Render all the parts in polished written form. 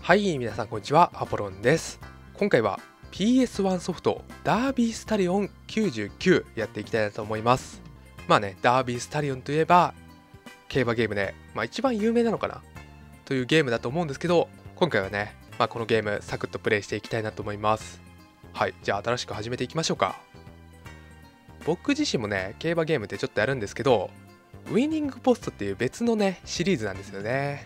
はい、皆さんこんにちは、アポロンです。今回は PS1 ソフトダービースタリオン99やっていきたいなと思います。まあね、ダービースタリオンといえば競馬ゲームで、一番有名なのかなというゲームだと思うんですけど、今回はね、このゲームサクッとプレイしていきたいなと思います。はい、じゃあ新しく始めていきましょうか。僕自身もね、競馬ゲームってちょっとやるんですけど、ウィニングポストっていう別のね、シリーズなんですよね。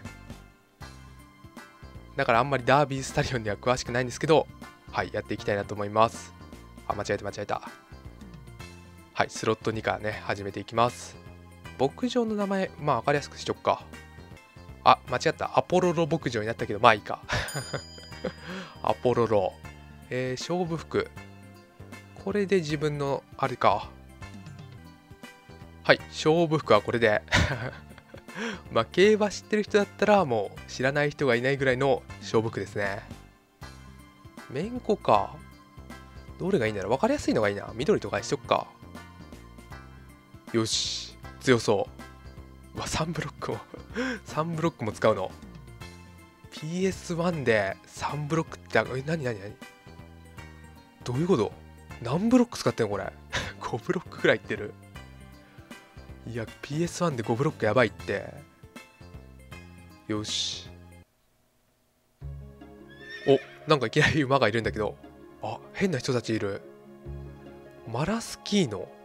だからあんまりダービースタリオンには詳しくないんですけど、はい、やっていきたいなと思います。間違えた。はい、スロット2からね、始めていきます。牧場の名前、分かりやすくしとくか。間違った。アポロロ牧場になったけど、いいか。アポロロ。勝負服。これで自分の、あれか。はい、勝負服はこれで。競馬知ってる人だったらもう知らない人がいないぐらいの勝負服ですね。めんこか。どれがいいんだろう。分かりやすいのがいいな。緑とかにしとくか。よし。強そう。3ブロックも3ブロックも使うの。PS1 で3ブロックって何どういうこと？何ブロック使ってんのこれ。5ブロックくらいいってる。いや PS1 で5ブロックやばいって。よし。なんかいきなり馬がいるんだけど、変な人たちいる。マラスキーノ。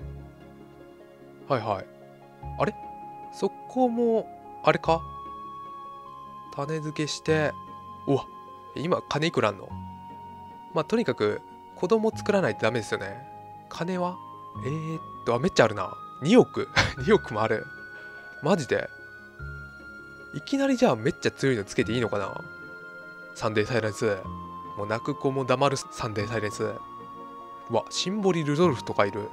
はいはい。あれそこもあれか、種付けして。今金いくらあんの？とにかく子供作らないとダメですよね。金はめっちゃあるな。2億2億もある。マジでいきなりじゃあめっちゃ強いのつけていいのかな。サンデーサイレンス。もう泣く子も黙るサンデーサイレンス。シンボリ・ルドルフとかいる。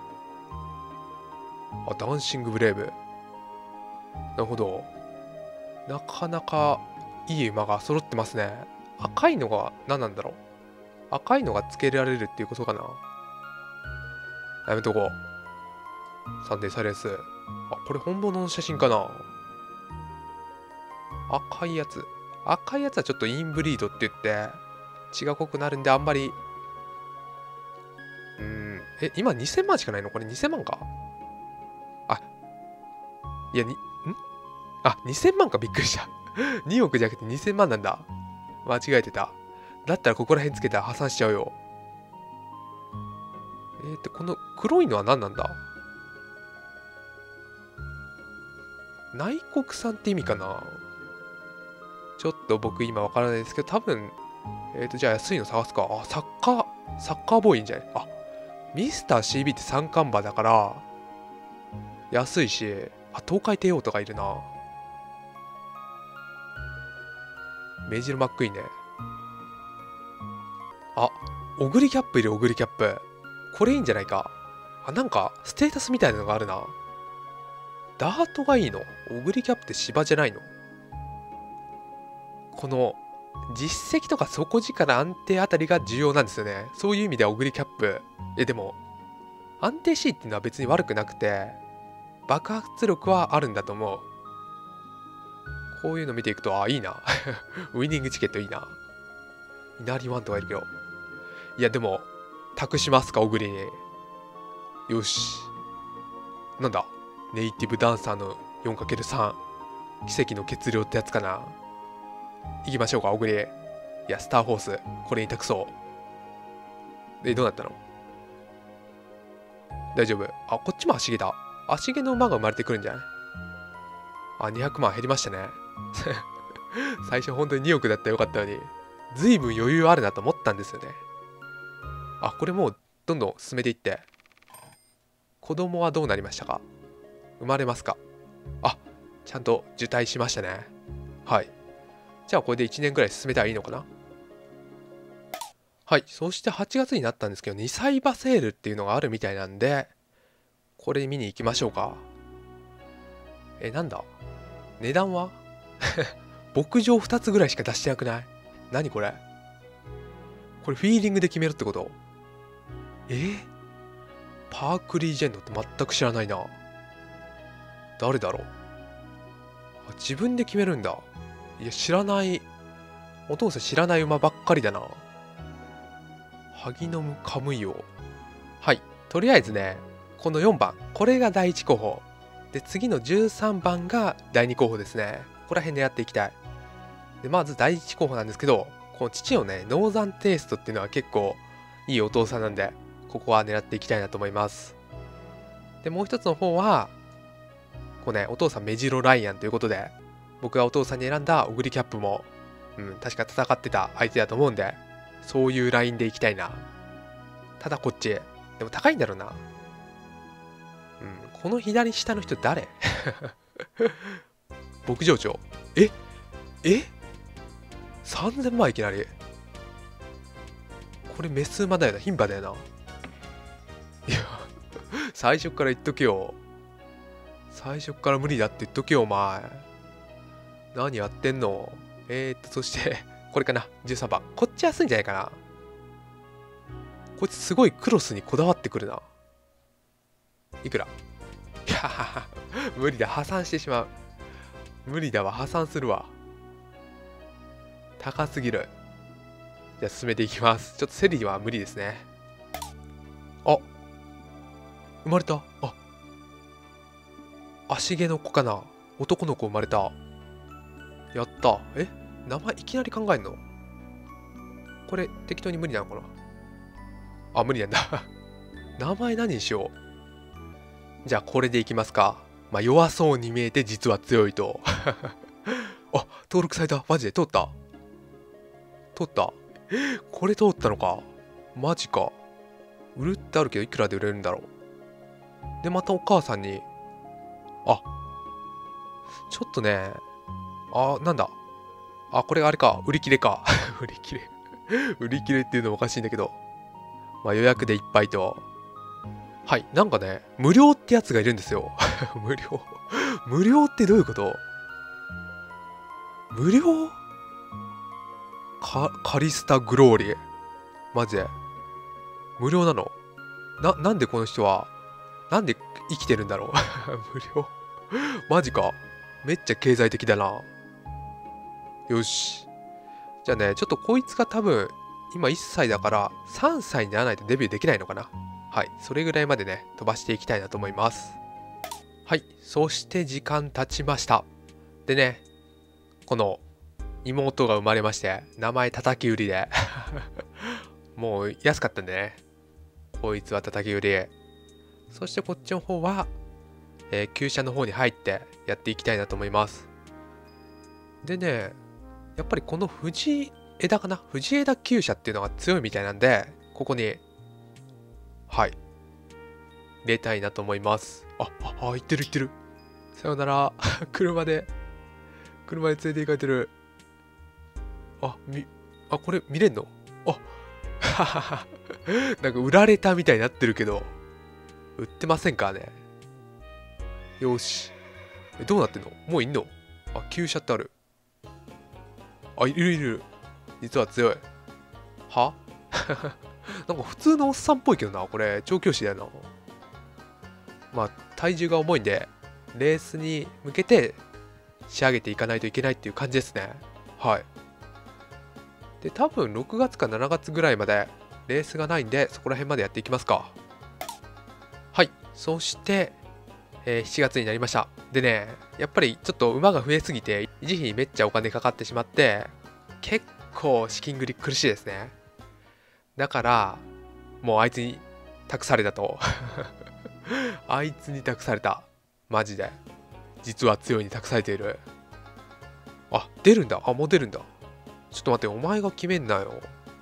ダンシング・ブレイブ。なるほど。なかなかいい馬が揃ってますね。赤いのが何なんだろう。赤いのがつけられるっていうことかな。やめとこう。サンデーサイレンス。これ本物の写真かな。赤いやつはちょっとインブリードって言って血が濃くなるんであんまり。今2000万しかないの？これ2000万か。いや2000万か。びっくりした2億じゃなくて2000万なんだ。間違えてた。だったらここら辺つけたら破産しちゃうよ。この黒いのは何なんだ。内国産って意味かな。ちょっと僕今わからないですけど、多分じゃあ安いの探すか。サッカーボーイいいんじゃない。ミスター CB って三冠馬だから安いし、東海帝王とかいるな。メジロマックイーンね。オグリキャップいる。オグリキャップこれいいんじゃないか。なんかステータスみたいなのがあるな。ダートがいいの？オグリキャップって芝じゃないの？この実績とか底力安定あたりが重要なんですよね。そういう意味ではオグリキャップ。でも安定 C っていうのは別に悪くなくて爆発力はあるんだと思う。こういうの見ていくといいなウィニングチケットいいな。稲荷ワンとかいるけど、いやでも託しますか、オグリに。よし。なんだ、ネイティブダンサーの 4×3 奇跡の血量ってやつかな。行きましょうか、オグリ。いやスターホースこれに託そう。どうなったの？大丈夫。こっちも足毛だ。足毛の馬が生まれてくるんじゃない？200万減りましたね最初本当に2億だったらよかったのに、随分余裕あるなと思ったんですよね。これもうどんどん進めていって。子供はどうなりましたか？生まれますか？ちゃんと受胎しましたね。はい。じゃあこれで1年ぐらい進めたらいいのかな。はい。そして8月になったんですけど、2歳馬セールっていうのがあるみたいなんで、これ見に行きましょうか。なんだ値段は牧場2つぐらいしか出してなくない？何これ？これフィーリングで決めるってこと？パークリージェンドって全く知らないな。誰だろう。自分で決めるんだ。いや知らないお父さん知らない馬ばっかりだな。萩ノムカムイオ。はい。とりあえずね、この4番。これが第1候補。で、次の13番が第2候補ですね。ここら辺でやっていきたい。で、まず第1候補なんですけど、この父のね、ノーザンテイストっていうのは結構いいお父さんなんで、ここは狙っていきたいなと思います。で、もう一つの方は、こうね、お父さんメジロライアンということで、僕がお父さんに選んだオグリキャップも、確か戦ってた相手だと思うんで、そういうラインでいきたいな。ただこっち、でも高いんだろうな。この左下の人誰牧場長。え ?3000 万いきなり。これメス馬だよな、牝馬だよな。いや、最初から言っとけよ。最初から無理だって言っとけよ、お前。何やってんの？そして、これかな、13番。こっち安いんじゃないかな。こいつすごいクロスにこだわってくるな。いくら？いや無理だ、破産してしまう。無理だわ、破産するわ。高すぎる。じゃあ進めていきます。ちょっとセリは無理ですね。あ、生まれた。足毛の子かな。男の子生まれた。やった。名前いきなり考えんの？これ適当に無理なのかな。無理なんだ。名前何にしよう。じゃあこれでいきますか。弱そうに見えて実は強いと。登録された。マジで通った。これ通ったのか。マジか。売るってあるけどいくらで売れるんだろう。で、またお母さんに。ちょっとね。なんだ。これあれか。売り切れか。売り切れ。売り切れっていうのもおかしいんだけど。予約でいっぱいと。はい。なんかね、無料ってやつがいるんですよ。無料。無料ってどういうこと？無料？カリスタグローリー。マジで。無料なの？なんでこの人は、なんで生きてるんだろう。無料。マジか。めっちゃ経済的だな。よし。じゃあね、ちょっとこいつが多分、今1歳だから3歳にならないとデビューできないのかな。はい。それぐらいまでね、飛ばしていきたいなと思います。はい。そして時間経ちました。でね、この妹が生まれまして、名前叩き売りで。もう安かったんでね。こいつは叩き売り。そしてこっちの方は、厩舎の方に入ってやっていきたいなと思います。でね、やっぱりこの藤枝かな、藤枝厩舎っていうのが強いみたいなんで、ここに、はい、入れたいなと思います。行ってる。さよなら。車で連れて行かれてる。これ見れんの？なんか売られたみたいになってるけど、売ってませんかね。よし。どうなってんの？もういんの？厩舎ってある。いる。実は強い。はなんか普通のおっさんっぽいけどな。これ、調教師だよな。体重が重いんで、レースに向けて仕上げていかないといけないっていう感じですね。はい。で、多分6月か7月ぐらいまでレースがないんで、そこら辺までやっていきますか。はい。そして、7月になりました。でね、やっぱりちょっと馬が増えすぎて、維持費にめっちゃお金かかってしまって、結構資金繰り苦しいですね。だから、もうあいつに託されたと。あいつに託された。マジで。実は強いに託されている。出るんだ。もう出るんだ。ちょっと待って、お前が決めんなよ。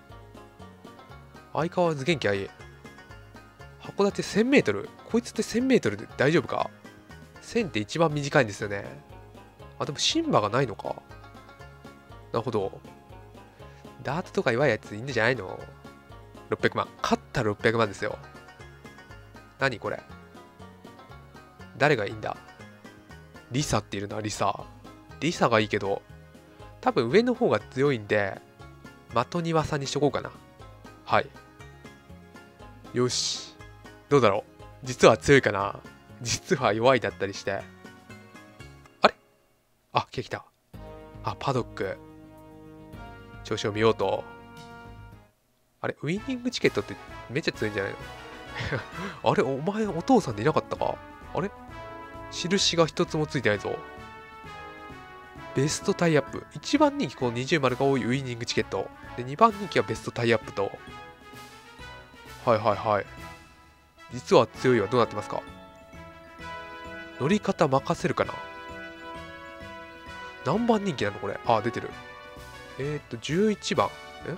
相変わらず元気はいい。函館 1000m。こいつって 1000m で大丈夫か？ 1000 って一番短いんですよね。でもシンバがないのか。なるほど。ダートとか弱いやついいんじゃないの？ 600 万。勝ったら600万ですよ。何これ。誰がいいんだ？リサっているな、リサ。リサがいいけど、多分上の方が強いんで、的庭さんにしとこうかな。はい。よし。どうだろう。実は強いかな。実は弱いだったりして。あれ？来た。パドック。 調子を見ようと。あれウィニングチケットってめっちゃ強いんじゃないのあれお前お父さんでいなかったか。あれ印が一つもついてないぞ。ベストタイアップ。1番人気この20丸が多いウィニングチケット。で、2番人気はベストタイアップと。はいはいはい。実は強いはどうなってますか。乗り方任せるかな。何番人気なのこれ。あ、出てる。11番。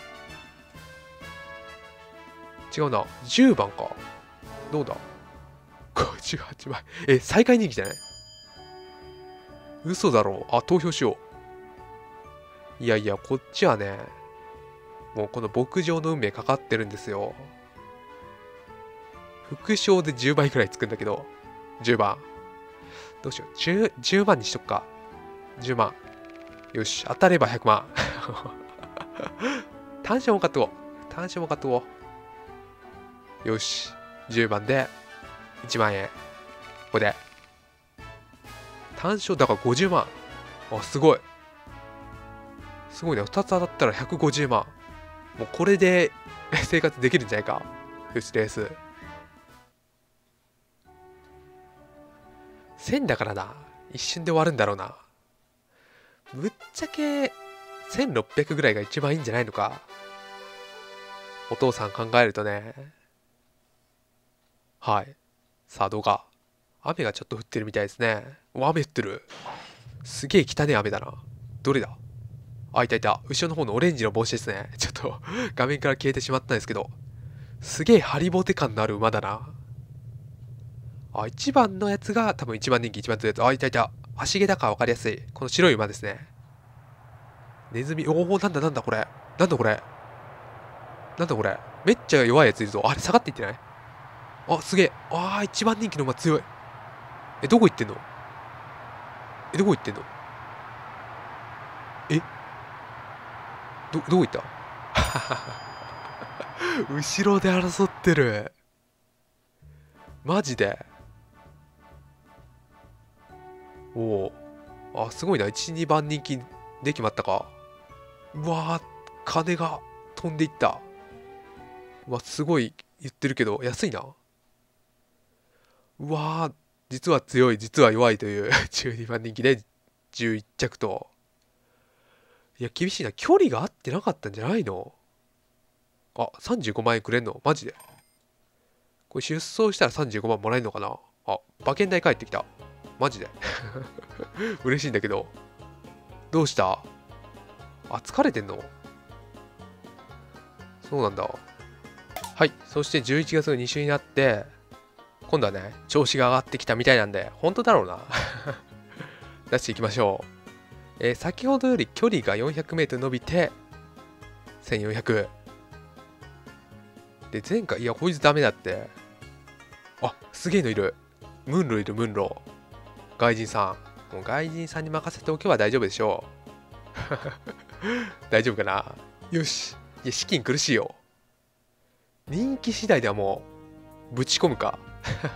違うな。10番か。どうだ ?58 番。最下位人気じゃない。嘘だろう。あ、投票しよう。いやいや、こっちはね、もうこの牧場の運命かかってるんですよ。副賞で10倍くらいつくんだけど、10番。どうしよう。10万にしとくか。10万。よし、当たれば100万。単勝も買っとこう。単勝も買っとこう。よし、10番で1万円。ここで。単勝だから50万。あ、すごい。すごいね。2つ当たったら150万。もうこれで生活できるんじゃないか。よし、レース。1000だからな。一瞬で終わるんだろうな。ぶっちゃけ1600ぐらいが一番いいんじゃないのか。お父さん考えるとね。はい。さあ、動画。雨がちょっと降ってるみたいですね。お、雨降ってる。すげえ汚ねえ雨だな。どれだ。あ、いたいた。後ろの方のオレンジの帽子ですね。ちょっと画面から消えてしまったんですけど。すげえハリボテ感のある馬だな。あ、1番のやつが多分1番人気、一番強いやつ。あ、いたいた。橋毛だから分かりやすい。この白い馬ですね。ネズミ。おお、なんだなんだこれ。なんだこれ。なんだこれ。めっちゃ弱いやついるぞ。あれ下がっていってない。あ、すげえ。ああ、1番人気の馬強い。どこ行ってんの。どこ行ってんの。どこ行った後ろで争ってる。マジで。おお。あ、すごいな。1、2番人気で決まったか。うわー、金が飛んでいった。うわ、すごい言ってるけど、安いな。うわー、実は強い、実は弱いという12番人気で11着と。いや、厳しいな。距離が合ってなかったんじゃないの。あ、35万円くれんのマジで。これ出走したら35万もらえるのかな。あ、馬券代返ってきた。マジで。嬉しいんだけど。どうした。あ、疲れてんの。そうなんだ。はい。そして11月の2週になって、今度はね、調子が上がってきたみたいなんで、本当だろうな。出していきましょう。先ほどより距離が 400m 伸びて、1400。で、前回、いや、こいつダメだって。あ、すげえのいる。ムンロいる、ムンロ。外人さん。もう外人さんに任せておけば大丈夫でしょう。大丈夫かな。よし。いや、資金苦しいよ。人気次第ではもう、ぶち込むか。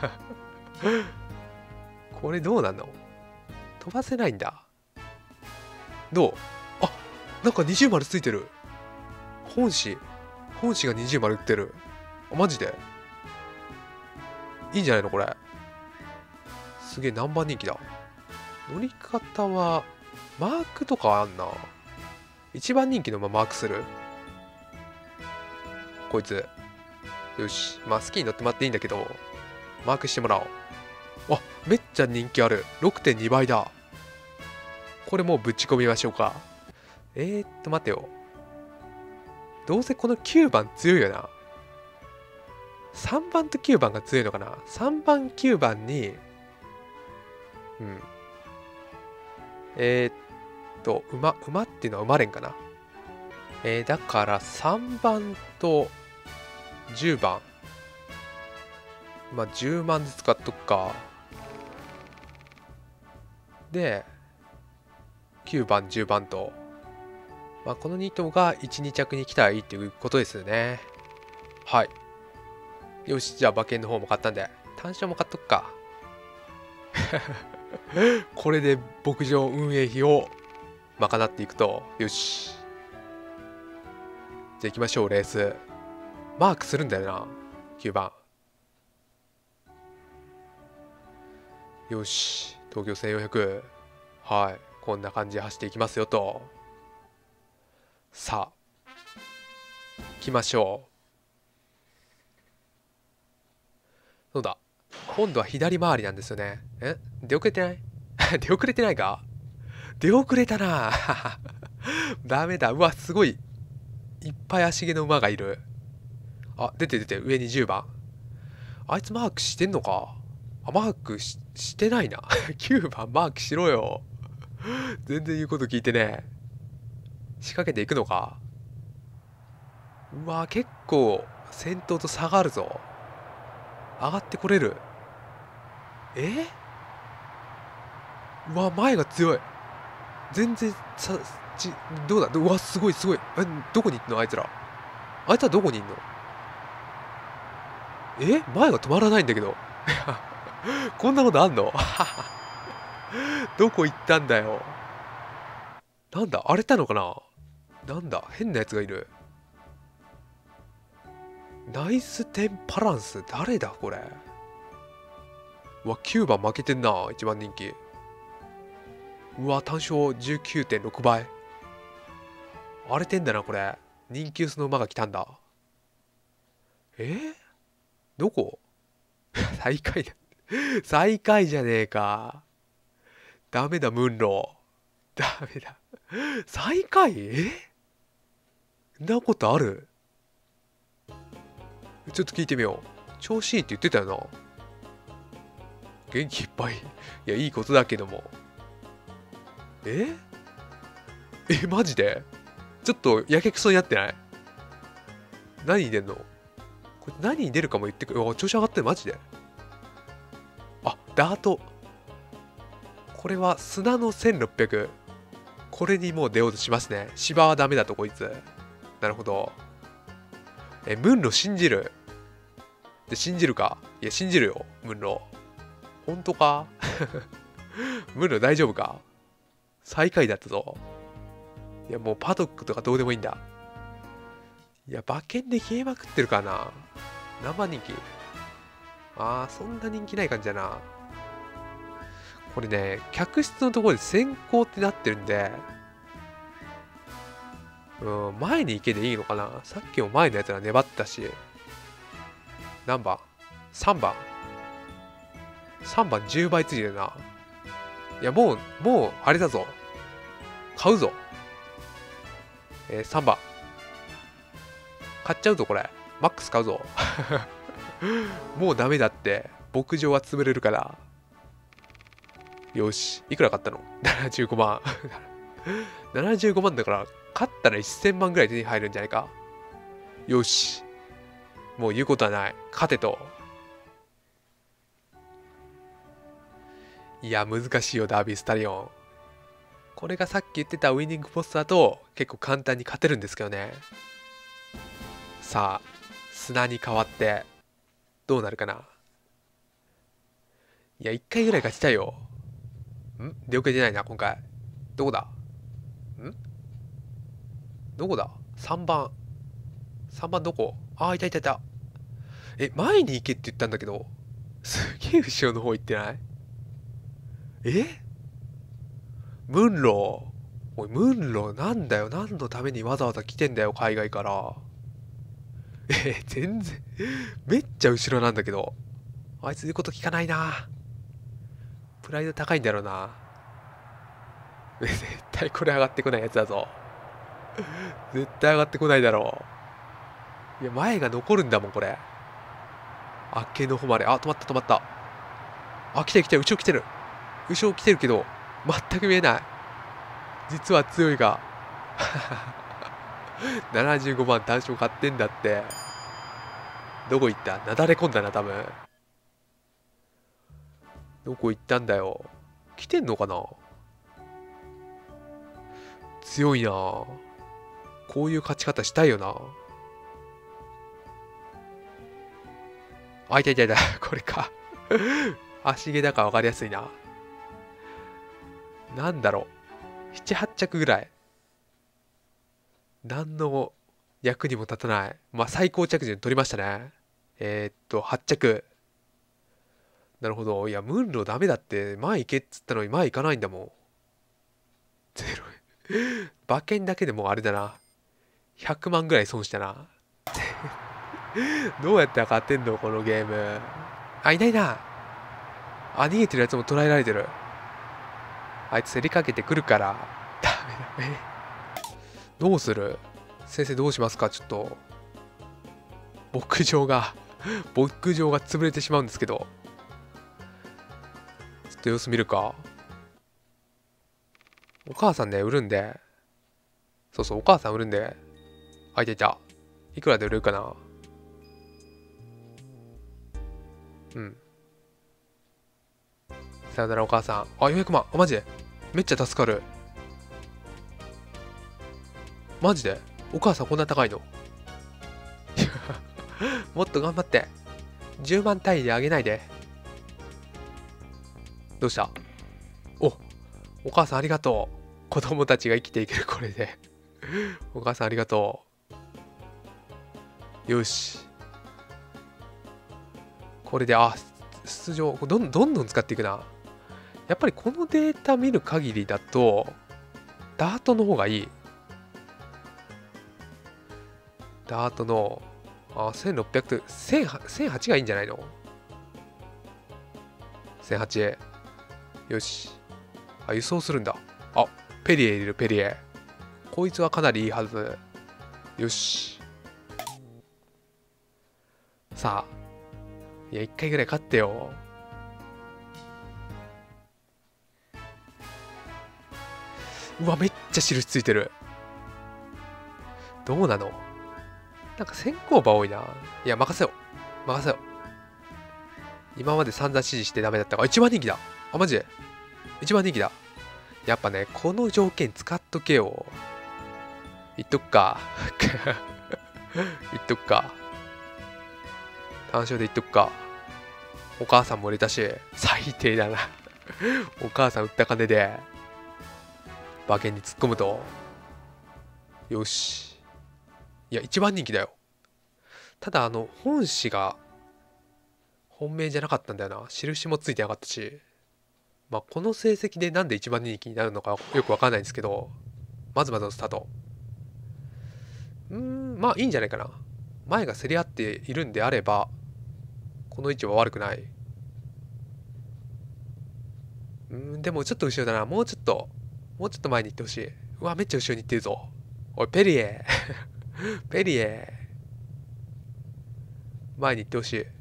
これどうなんの。飛ばせないんだ。どう。あ、なんか20丸ついてる。本誌が20丸売ってる。あ、マジでいいんじゃないのこれ。すげえ何番人気だ。乗り方はマークとかあんな。1番人気のままマークする。こいつ。よし。まあ好きに乗ってもらっていいんだけど、マークしてもらおう。あ、めっちゃ人気ある。6.2 倍だ。これもうぶち込みましょうか。待てよ。どうせこの9番強いよな。3番と9番が強いのかな。3番9番に馬っていうのは馬連かな。だから3番と10番。まあ10万ずつ買っとくか。で、9番、10番と。まあこの2頭が1、2着に来たらいいっていうことですよね。はい。よし、じゃあ馬券の方も買ったんで、単勝も買っとくか。これで牧場運営費を賄っていくと、よし。 じゃあ行きましょう、レース。マークするんだよな、9番。よし、東京1400。はい、こんな感じで走っていきますよと。さあ、行きましょう。そうだ。今度は左回りなんですよね。出遅れてない出遅れてないか。出遅れたなダメだ。うわ、すごい。いっぱい足毛の馬がいる。あ、出て上に10番。あいつマークしてんのか。マークしてないな。9番マークしろよ。全然言うこと聞いてね。仕掛けていくのか。うわ、結構先頭と差があるぞ。上がってこれる。うわ、前が強い。全然どうだ。うわ、すごいすごい。どこに行くのあいつら。あいつはどこにいんの。前が止まらないんだけど。こんなことあんのどこ行ったんだよ。なんだ荒れたのかな。なんだ変なやつがいる。ナイステンパランス。誰だこれ。うわ、9番負けてんな。一番人気。うわ、単勝 19.6 倍。荒れてんだなこれ。人気薄の馬が来たんだ。どこ最下位だ。最下位じゃねえか。ダメだ、ムンロー。ダメだ。最下位。そんなことある。ちょっと聞いてみよう。調子いいって言ってたよな。元気いっぱい。いや、いいことだけども。マジでちょっとやけくそになってない。何に出んの。これ何に出るかも言ってくる。調子上がってる。マジで。あ、ダート。これは砂の1600。これにもう出ようとしますね。芝はダメだとこいつ。なるほど。ムンロ信じる。で、信じるか。いや、信じるよ、ムンロ。本当かムンロ大丈夫か。最下位だったぞ。いや、もうパドックとかどうでもいいんだ。いや、馬券で消えまくってるからな。何番人気。そんな人気ない感じだな。これね、客室のところで先行ってなってるんで、前に行けでいいのかな。さっきも前のやつら粘ったし。何番 ?3 番。3番10倍ついてるな。いや、もう、あれだぞ。買うぞ。3番。買っちゃうぞ、これ。マックス買うぞ。もうダメだって。牧場は潰れるから。よし。いくら買ったの ?75 万。75万だから、勝ったら1000万ぐらい手に入るんじゃないか。よし。もう言うことはない。勝てと。いや、難しいよ、ダービースタリオン。これがさっき言ってたウィニングポストだと結構簡単に勝てるんですけどね。さあ、砂に変わってどうなるかな。いや、1回ぐらい勝ちたいよ。出遅れてないな、今回。どこだ。どこだ。 3 番。3番どこ。いたいたいた。前に行けって言ったんだけど、すげえ後ろの方行ってない。ムンロー。おい、ムンローなんだよ。何のためにわざわざ来てんだよ、海外から。全然、めっちゃ後ろなんだけど。あいつ言うこと聞かないな。プライド高いんだろうな。絶対これ上がってこないやつだぞ。絶対上がってこないだろう。いや、前が残るんだもん、これ。あっけの誉れ。止まった止まった。来てる来てる。後ろ来てる。後ろ来てるけど、全く見えない。実は強いが。75万単勝買ってんだって。どこ行った。なだれ込んだな、多分。どこ行ったんだよ。来てんのかな。強いな。こういう勝ち方したいよな。いたいたいた。これか。足毛だから分かりやすいな。なんだろう。7、8着ぐらい。何の役にも立たない。まあ、最高着順取りましたね。8着。なるほど。いや、ムンロダメだって。前行けっつったのに前行かないんだもん。ゼロ。馬券だけでもうあれだな。100万ぐらい損したな。どうやって勝ってんのこのゲーム。あ、いないな。あ、逃げてるやつも捉えられてる。あいつ競りかけてくるから。ダメだね。どうする？先生どうしますか？ちょっと。牧場が潰れてしまうんですけど。ちょっと様子見るか。お母さんね、売るんで。そうそう、お母さん売るんで。あ、いたいた。いくらで売れるかな。うん。さよならお母さん。あ、400万。あ、マジでめっちゃ助かる。マジでお母さんこんな高いの？もっと頑張って。10万単位であげないで。どうした？お母さんありがとう。子供たちが生きていけるこれで。お母さんありがとう。よし。これで、出場、どんどん使っていくな。やっぱりこのデータ見る限りだと、ダートの方がいい。ダートの、1600と、1008がいいんじゃないの？ 1008。よし。輸送するんだ。ペリエいる、ペリエ。こいつはかなりいいはず。よし。さあ。いや、1回ぐらい勝ってよ。うわ、めっちゃ印ついてる。どうなの？なんか先行馬多いな。いや、任せよう。任せよう。今まで散々指示してダメだったから。一番人気だ。あ、マジで一番人気だ。やっぱね、この条件使っとけよ。言っとくか。言っとくか。単勝で言っとくか。お母さんも売れたし、最低だな。お母さん売った金で、馬券に突っ込むと。よし。いや、一番人気だよ。ただ、本誌が、本命じゃなかったんだよな。印もついてなかったし。まあ、この成績でなんで一番人気になるのかよくわかんないんですけど、まずまずのスタート。まあいいんじゃないかな。前が競り合っているんであれば、この位置は悪くない。でもちょっと後ろだな。もうちょっと前に行ってほしい。うわ、めっちゃ後ろに行ってるぞ。おい、ペリエ。ペリエ。前に行ってほしい。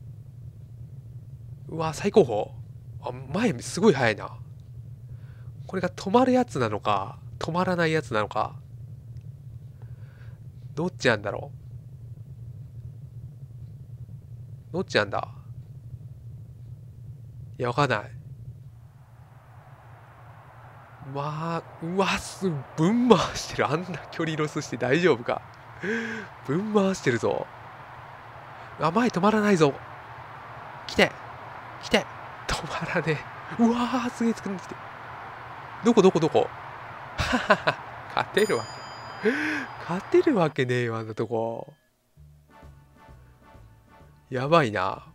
うわ、最高峰。前すごい速いな。これが止まるやつなのか、止まらないやつなのか。どっちなんだろう。どっちなんだ。いや、わかんない。うわ、ぶん回してる。あんな距離ロスして大丈夫か。ぶん回してるぞ。前止まらないぞ。来て。止まらねえ。うわー、すげえ作んできて。どこははは。勝てるわけねえよ、あんなとこ。やばいな。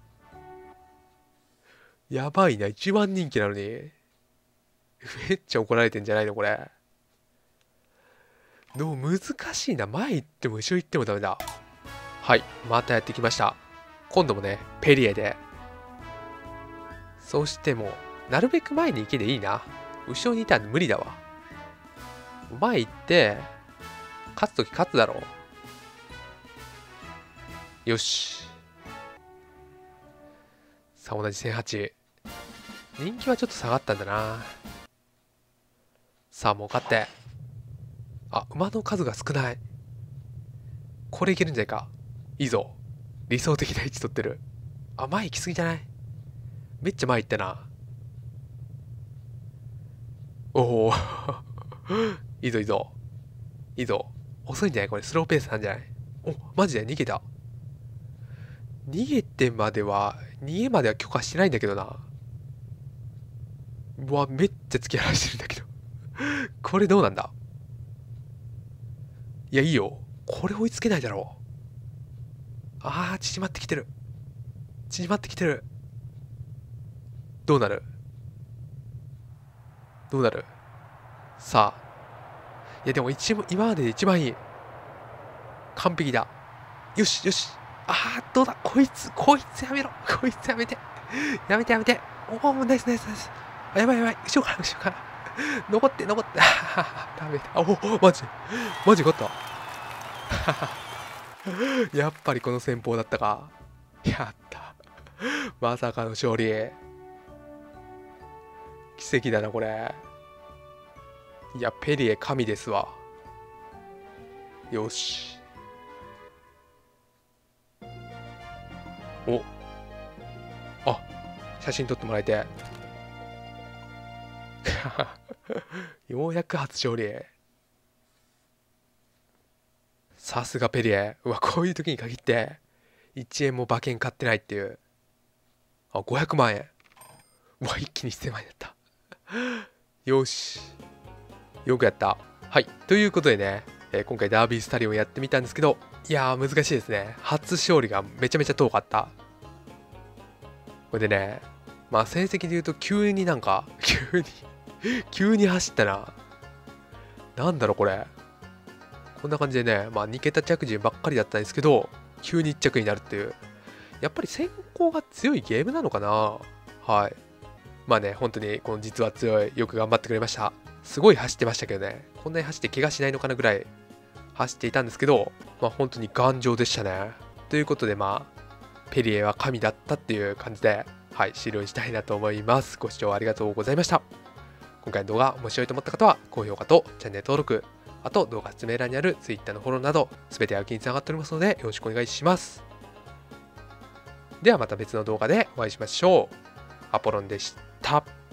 一番人気なのに。めっちゃ怒られてんじゃないのこれ。難しいな。前行っても後ろ行ってもダメだ。はい、またやってきました。今度もね、ペリエで。そうしても、なるべく前に行けでいいな。後ろにいたら無理だわ。前行って、勝つとき勝つだろう。よし。さあ、同じ1008。人気はちょっと下がったんだな。さあ、もう勝って。馬の数が少ない。これいけるんじゃないか。いいぞ。理想的な位置取ってる。前行き過ぎじゃない？めっちゃ前行ったな。おお。いいぞ。遅いんじゃないこれ。スローペースなんじゃない？マジで逃げた。逃げまでは許可してないんだけどな。うわ、めっちゃ突き放してるんだけど。これどうなんだ？いや、いいよ。 これ追いつけないだろう。ああ、縮まってきてる。縮まってきてる。どうなる？どうなる？さあ。いや、でも今までで一番いい。完璧だ。よしよし。ああ、どうだ、こいつやめろ。こいつやめて。やめてやめて。おお、ナイスナイスナイス。あ、やばいやばい。後ろから後ろから。残って残って。ダメだ。おお、マジ勝った。やっぱりこの戦法だったか。やった。まさかの勝利。奇跡だな、これ。いや、ペリエ神ですわ。よし。お。あ、写真撮ってもらえて。ようやく初勝利。さすがペリエ。うわ、こういう時に限って、1円も馬券買ってないっていう。あ、500万円。うわ、一気に1000万円だった。よし。よくやった。はい。ということでね、今回ダービースタリオンやってみたんですけど、いやー、難しいですね。初勝利がめちゃめちゃ遠かった。これでね、まあ成績で言うと急に急に走ったな。なんだろうこれ。こんな感じでね、まあ2桁着順ばっかりだったんですけど、急に1着になるっていう。やっぱり先行が強いゲームなのかな。はい。まあね、本当にこの実は強い、よく頑張ってくれました。すごい走ってましたけどね、こんなに走って怪我しないのかなぐらい走っていたんですけど、まあ本当に頑丈でしたね。ということでまあ、ペリエは神だったっていう感じで、はい、終了したいなと思います。ご視聴ありがとうございました。今回の動画面白いと思った方は高評価とチャンネル登録、あと動画説明欄にある Twitter のフォローなど全て空きにつながっておりますのでよろしくお願いします。ではまた別の動画でお会いしましょう。アポロンでした。